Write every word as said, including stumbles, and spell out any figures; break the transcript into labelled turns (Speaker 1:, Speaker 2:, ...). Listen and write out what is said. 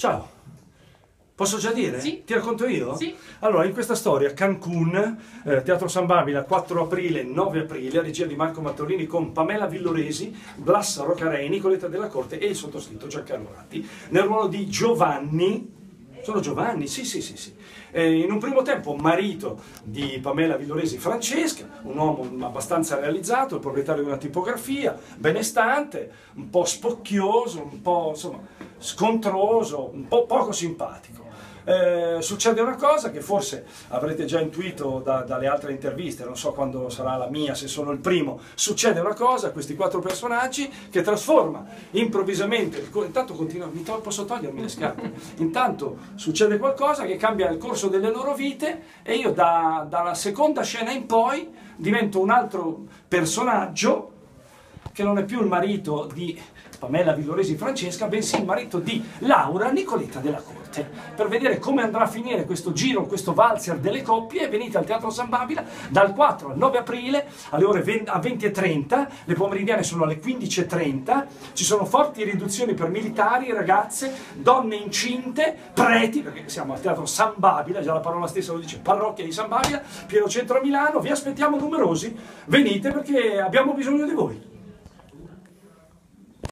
Speaker 1: Ciao, posso già dire?
Speaker 2: Sì.
Speaker 1: Ti racconto io?
Speaker 2: Sì.
Speaker 1: Allora, in questa storia, Cancun, eh, Teatro San Babila, quattro aprile, nove aprile, regia di Marco Mattolini con Pamela Villoresi, Blas Roccarei, Nicoletta Della Corte e il sottoscritto Giancarlo Ratti, nel ruolo di Giovanni. Sono Giovanni, sì, sì, sì, sì. Eh, in un primo tempo marito di Pamela Villoresi, Francesca, un uomo abbastanza realizzato, il proprietario di una tipografia, benestante, un po' spocchioso, un po' insomma scontroso, un po' poco simpatico. Eh, succede una cosa che forse avrete già intuito da, dalle altre interviste, non so quando sarà la mia, se sono il primo. Succede una cosa a questi quattro personaggi che trasforma improvvisamente, intanto continua, mi to posso togliermi le scarpe, intanto succede qualcosa che cambia il corso delle loro vite e io da, dalla seconda scena in poi divento un altro personaggio che non è più il marito di Pamela Villoresi Francesca, bensì il marito di Laura Nicoletta Della Corte. Per vedere come andrà a finire questo giro, questo valzer delle coppie, venite al Teatro San Babila dal quattro al nove aprile alle ore venti e trenta, le pomeridiane sono alle quindici e trenta, ci sono forti riduzioni per militari, ragazze, donne incinte, preti, perché siamo al Teatro San Babila, già la parola stessa lo dice, parrocchia di San Babila, pieno centro a Milano, vi aspettiamo numerosi, venite perché abbiamo bisogno di voi.